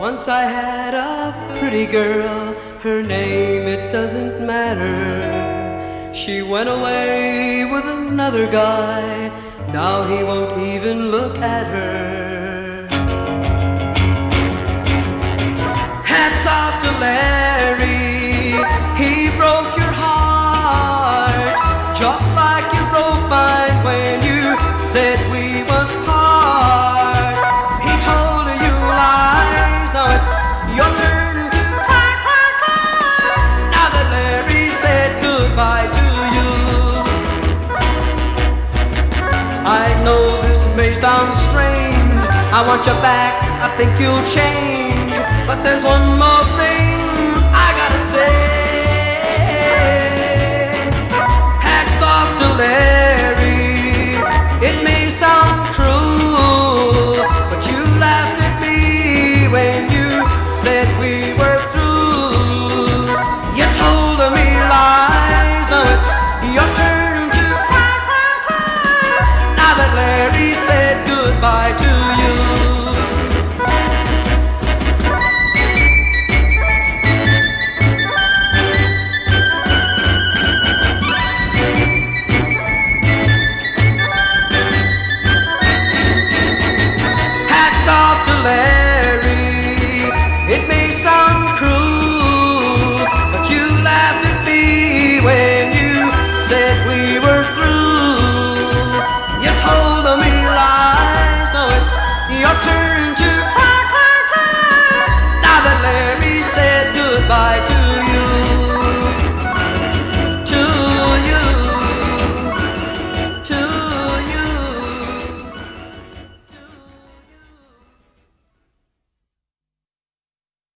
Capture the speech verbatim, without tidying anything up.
Once I had a pretty girl, her name it doesn't matter. She went away with another guy, now he won't even look at her. Hats off to Larry, he broke your heart, just like you broke mine when you said we was part. He told you lies, now it's your turn to cry, cry, cry. Now that Larry said goodbye to you. I know this may sound strange, I want you back, I think you'll change, but there's one more thing